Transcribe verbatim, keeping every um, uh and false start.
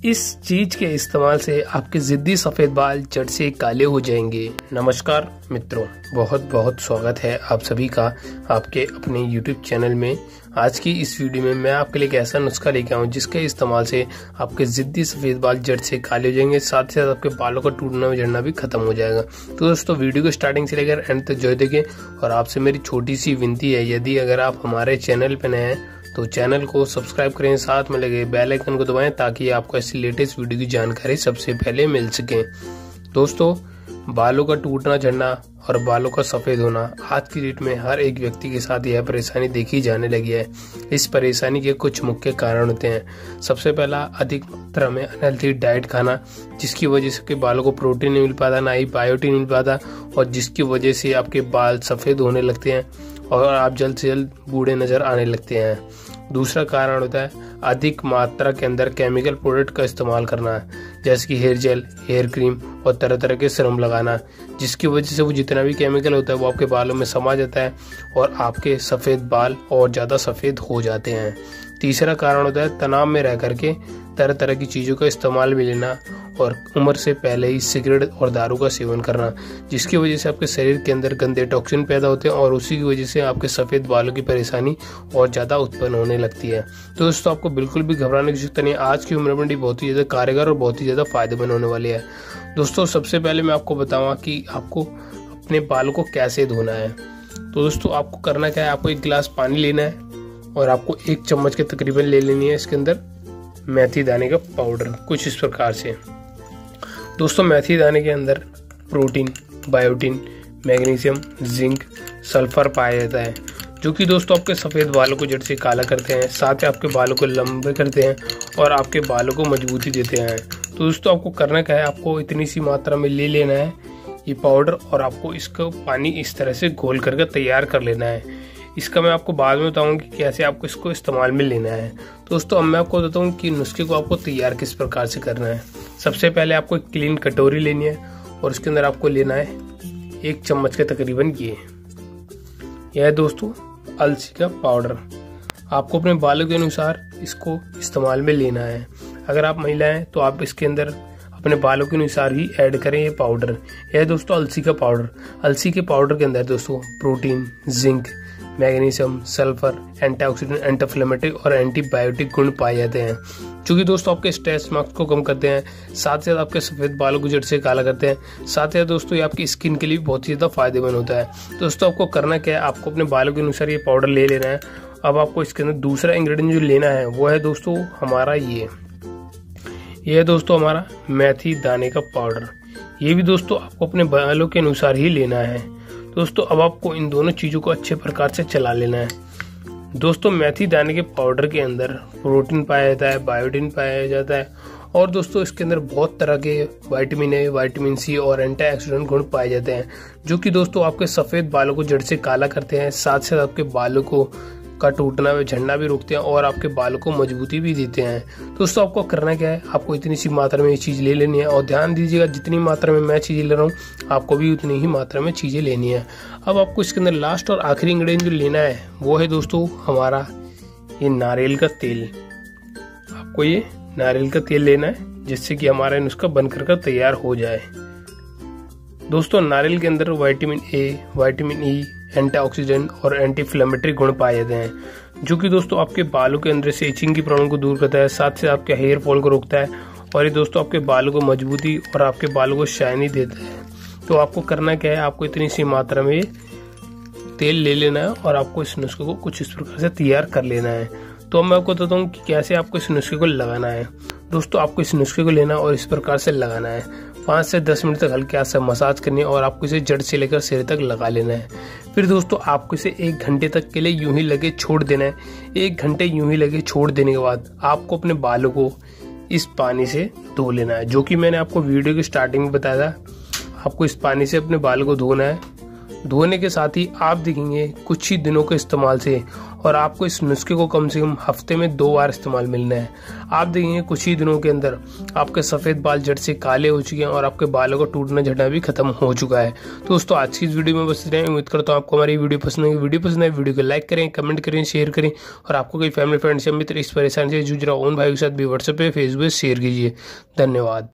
इस चीज के इस्तेमाल से आपके जिद्दी सफेद बाल जड़ से काले हो जाएंगे। नमस्कार मित्रों, बहुत बहुत स्वागत है आप सभी का आपके अपने यूट्यूब चैनल में। आज की इस वीडियो में मैं आपके लिए एक ऐसा नुस्खा लेके आऊँ जिसके इस्तेमाल से आपके जिद्दी सफेद बाल जड़ से काले हो जाएंगे, साथ ही साथ आपके बालों का टूटना और झड़ना भी खत्म हो जाएगा। तो दोस्तों वीडियो को स्टार्टिंग से लेकर एंड तक जरूर देखें। और आपसे मेरी छोटी सी विनती है, यदि अगर आप हमारे चैनल पर नए हैं तो चैनल को सब्सक्राइब करें, साथ में लगे बेल आइकन को दबाएं ताकि आपको ऐसी लेटेस्ट वीडियो की जानकारी सबसे पहले मिल सके। दोस्तों, बालों का टूटना झड़ना और बालों का सफेद होना आज की डेट में हर एक व्यक्ति के साथ यह परेशानी देखी जाने लगी है। इस परेशानी के कुछ मुख्य कारण होते हैं। सबसे पहला, अधिक मात्रा में अनहेल्थी डाइट खाना, जिसकी वजह से आपके बालों को प्रोटीन नहीं मिल पाता, ना ही बायोटीन मिल पाता, और जिसकी वजह से आपके बाल सफेद होने लगते हैं और आप जल्द से जल्द बूढ़े नजर आने लगते हैं। दूसरा कारण होता है अधिक मात्रा के अंदर केमिकल प्रोडक्ट का इस्तेमाल करना, जैसे कि हेयर जेल, हेयर क्रीम और तरह तरह के सीरम लगाना, जिसकी वजह से वो जितना भी केमिकल होता है वो आपके बालों में समा जाता है और आपके सफ़ेद बाल और ज़्यादा सफ़ेद हो जाते हैं। तीसरा कारण होता है तनाव में रह करके तरह तरह की चीज़ों का इस्तेमाल में लेना और उम्र से पहले ही सिगरेट और दारू का सेवन करना, जिसकी वजह से आपके शरीर के अंदर गंदे टॉक्सिन पैदा होते हैं और उसी की वजह से आपके सफ़ेद बालों की परेशानी और ज़्यादा उत्पन्न होने लगती है। तो दोस्तों, आपको बिल्कुल भी घबराने की जरूरत नहीं है। आज की उम्र मंडी बहुत ही ज़्यादा कारगर और बहुत ही ज़्यादा फायदेमंद होने वाली है। दोस्तों, सबसे पहले मैं आपको बताऊँगा कि आपको अपने बालों को कैसे धोना है। तो दोस्तों, आपको करना क्या है, आपको एक गिलास पानी लेना है और आपको एक चम्मच के तकरीबन ले लेनी है इसके अंदर मेथी दाने का पाउडर, कुछ इस प्रकार से। दोस्तों, मेथी दाने के अंदर protein, biotin, magnesium, zinc, sulphur पाया जाता है, जो कि दोस्तों आपके सफ़ेद बालों को जड़ से काला करते हैं, साथ ही आपके बालों को लंबे करते हैं और आपके बालों को मजबूती देते हैं। तो दोस्तों, आपको करना क्या है, आपको इतनी सी मात्रा में ले लेना है ये पाउडर और आपको इसका पानी इस तरह से घोल करके तैयार कर लेना है। इसका मैं आपको बाद में बताऊंगा कि कैसे आपको इसको इस्तेमाल में लेना है। दोस्तों, अब मैं आपको बताता हूँ कि नुस्खे को आपको तैयार किस प्रकार से करना है। सबसे पहले आपको एक क्लीन कटोरी लेनी है और उसके अंदर आपको लेना है एक चम्मच के तकरीबन ये यह है दोस्तों अलसी का पाउडर। आपको अपने बालों के अनुसार इसको इस्तेमाल में लेना है। अगर आप महिला हैं तो आप इसके अंदर अपने बालों के अनुसार ही ऐड करें ये पाउडर। यह है दोस्तों अलसी का पाउडर। अलसी के पाउडर के अंदर दोस्तों protein, zinc, magnesium, sulphur, antioxidant, anti-inflammatory और एंटीबायोटिक गुण पाए जाते हैं, जो कि दोस्तों आपके स्ट्रेस मार्क्स को कम करते हैं, साथ ही साथ आपके सफ़ेद बालों को जड़ से काला करते हैं, साथ ही साथ दोस्तों ये आपकी स्किन के लिए भी बहुत ही ज़्यादा फायदेमंद होता है। दोस्तों, आपको करना क्या है, आपको अपने बालों के अनुसार ये पाउडर ले लेना है। अब आपको इसके अंदर दूसरा इंग्रेडिएंट जो लेना है वो है दोस्तों हमारा ये ये है दोस्तों हमारा मेथी दाने का पाउडर। ये भी दोस्तों आपको अपने बालों के अनुसार ही लेना है। दोस्तों, अब आपको इन दोनों चीज़ों को अच्छे प्रकार से चला लेना है। दोस्तों, मेथी दाने के पाउडर के अंदर प्रोटीन पाया जाता है, बायोटीन पाया जाता है और दोस्तों इसके अंदर बहुत तरह के विटामिन ए, विटामिन सी और एंटीऑक्सीडेंट गुण पाए जाते हैं, जो कि दोस्तों आपके सफ़ेद बालों को जड़ से काला करते हैं, साथ साथ आपके बालों को का टूटना व झड़ना भी रोकते हैं और आपके बालों को मजबूती भी देते हैं। दोस्तों, आपको करना क्या है, आपको इतनी सी मात्रा में ये चीज़ ले लेनी है और ध्यान दीजिएगा जितनी मात्रा में मैं चीज़ें ले रहा हूँ आपको भी उतनी ही मात्रा में चीज़ें लेनी है। अब आपको इसके अंदर लास्ट और आखिरी इंग्रेडिएंट जो लेना है वो है दोस्तों हमारा ये नारियल का तेल। आपको ये नारियल का तेल लेना है जिससे कि हमारा नुस्खा बनकर कर तैयार हो जाए। दोस्तों, नारियल के अंदर vitamin A, vitamin E, antioxidant और एंटी-इन्फ्लेमेटरी गुण पाए जाते हैं, जो कि दोस्तों आपके बालों के अंदर से इचिंग की प्रॉब्लम को दूर करता है, साथ से आपके हेयर फॉल को रोकता है और ये दोस्तों आपके बालों को मजबूती और आपके बालों को शाइनी देता है। तो आपको करना क्या है, आपको इतनी सी मात्रा में तेल ले लेना है और आपको इस नुस्खे को कुछ इस प्रकार से तैयार कर लेना है। तो मैं आपको बताता हूँ कि कैसे आपको इस नुस्खे को लगाना है। दोस्तों, आपको इस नुस्खे को लेना और इस प्रकार से लगाना है। पाँच से दस मिनट तक हल्के हाथ से मसाज करनी है और आपको इसे जड़ से लेकर सिर तक लगा लेना है। फिर दोस्तों आपको इसे एक घंटे तक के लिए यूं ही लगे छोड़ देना है। एक घंटे यूं ही लगे छोड़ देने के बाद आपको अपने बालों को इस पानी से धो लेना है, जो कि मैंने आपको वीडियो की स्टार्टिंग में बताया था। आपको इस पानी से अपने बालों को धोना है। धोने के साथ ही आप देखेंगे कुछ ही दिनों के इस्तेमाल से, और आपको इस नुस्खे को कम से कम हफ्ते में दो बार इस्तेमाल मिलना है। आप देखेंगे कुछ ही दिनों के अंदर आपके सफ़ेद बाल जड़ से काले हो चुके हैं और आपके बालों का टूटना झड़ना भी खत्म हो चुका है। तो दोस्तों आज की इस वीडियो में बस इतना ही। उम्मीद करता हूँ आपको हमारी वीडियो पसंद है। वीडियो पसंद है वीडियो को लाइक करें, कमेंट करें, शेयर करें, और आपको कोई फैमिली फ्रेंड्स या मित्र इस परेशानी से जूझ रहा हो उन भाइयों के साथ भी व्हाट्सएप पे फेसबुक शेयर कीजिए। धन्यवाद।